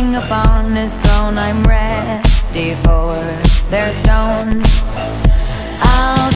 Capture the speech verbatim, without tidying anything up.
King upon his throne, I'm ready for their stones.